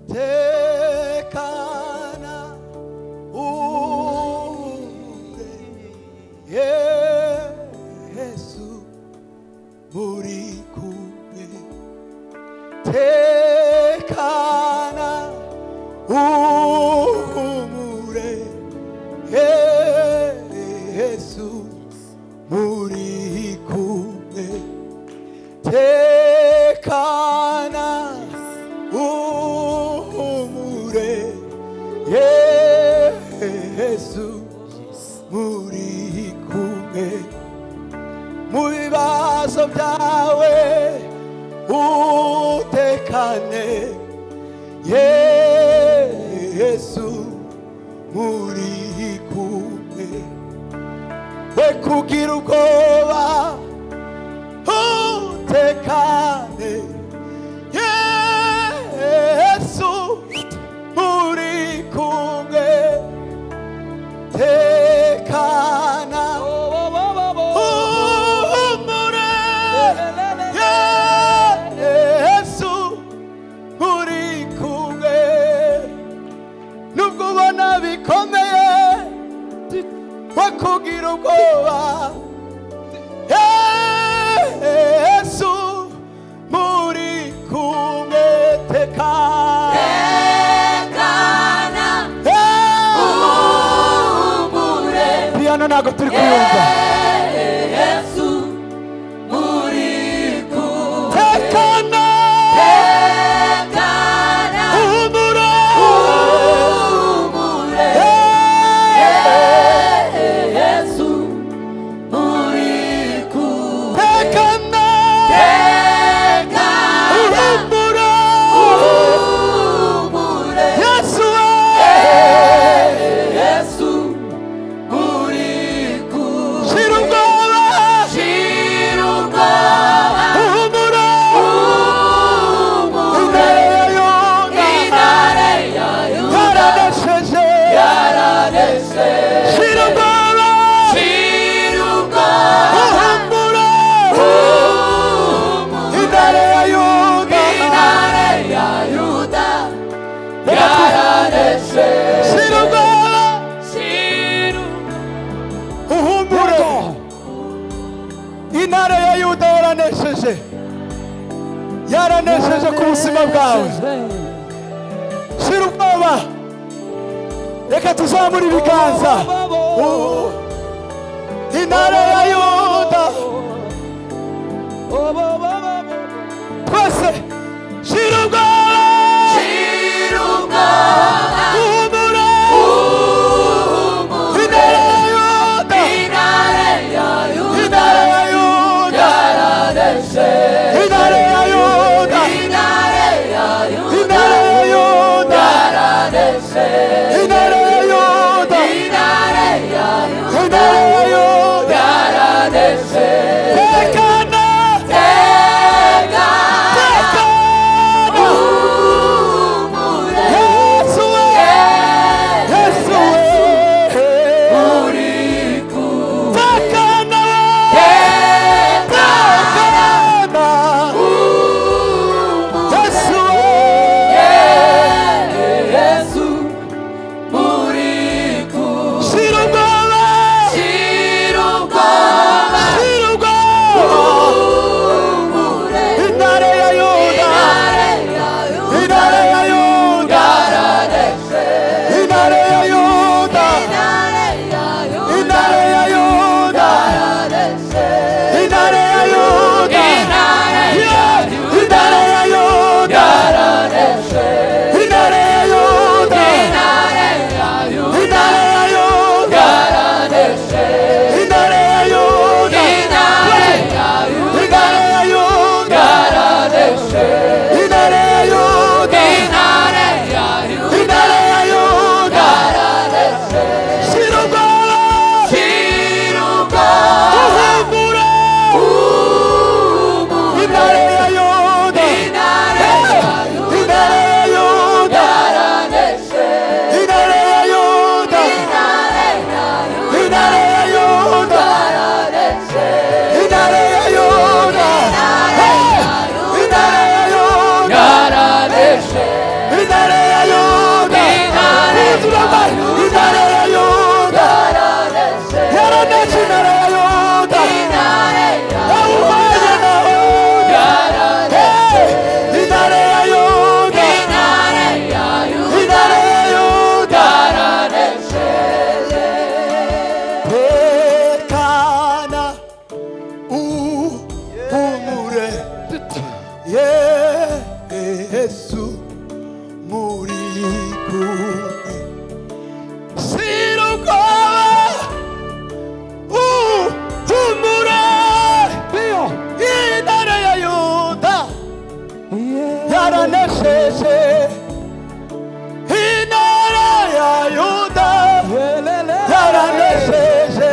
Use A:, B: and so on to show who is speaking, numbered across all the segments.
A: tekana ure Yesu muri kumwe tekana umure Yesu muri kumwe tekana umure Yesu muri kumwe mu bibazo byawe utekane Yesu muri kumwe we kugira ubwoba utekane Yesu muri kumwe tekana umure Yesu muri kumwe nubwo ubona bikomeye we kugira ubwoba Yesu muri kumwe tekana umure piano ntago turi kuyumva
B: Yesu muri kumwe
A: tekana umure
B: Yesu muri kumwe
A: tekana umure Yesu
B: Yesu muri kumwe
A: shira ubwoba umure intare ya Yuda yaranesheje shira ubwoba umure intare ya Yuda shira ubwoba uhumure intare ya Yuda yaranesheje ku buzima bwawe shira ubwoba reka tuzamure ibiganza intare ya Yuda twese shira ubwoba uhumure intare ya Yuda intare ya Yuda intare ya Yuda intare ya Yuda intare ya Yuda tekana tekana muri kumwe sirugaba humura intare ya Yuda yaranesheje intare ya Yuda yaranesheje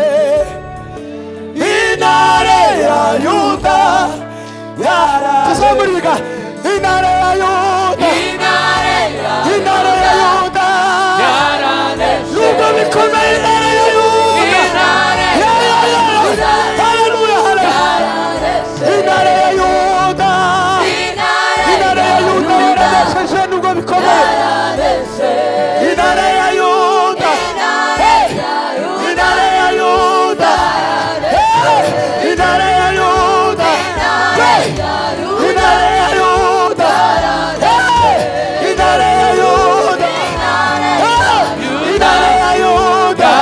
A: intare ya Yuda tuzamuriga intare ya Yuda intare ya Yuda nubwo bikomeye intare ya Yuda haleluya intare ya Yuda intare ya Yuda yaranesheje nubwo bikomeye intare ya Yuda intare ya Yuda intare ya Yuda intare ya Yuda intare ya Yuda intare ya Yuda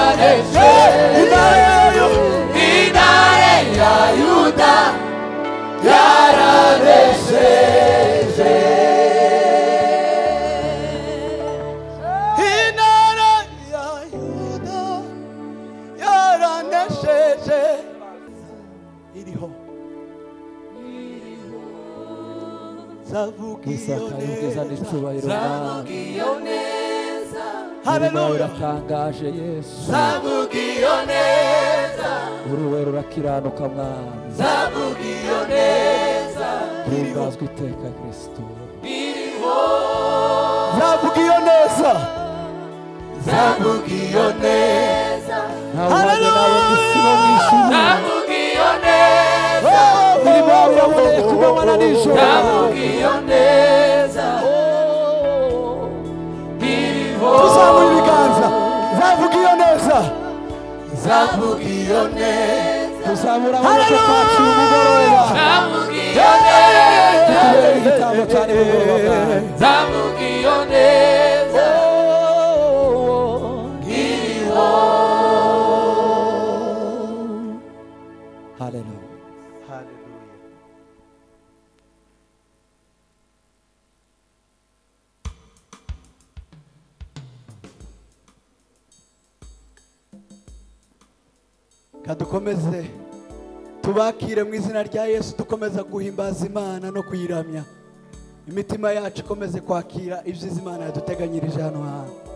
C: uratangaje Yesu uruwe rurakiranuka mwami himbazwa iteka Kristo
A: zavuga iyo neza
C: haleluya zavuga iyo neza imirimo yawe iraboneye ku manywa na nijoro zavuga iyo neza
A: tuzamura ibiganza zavuga iyo neza
C: tuzamura amaboko kwacu umugoroba zavuga iyo neza igitambo cyane umugoroba zavuga iyo neza haleluya
A: kadukomeze tubakire mu izina rya Yesu dukomeza guhimbaza Imana no kuyiramya imitima yacu ikomeze kwakira ibyo Imana yaduteganyirije hano hantu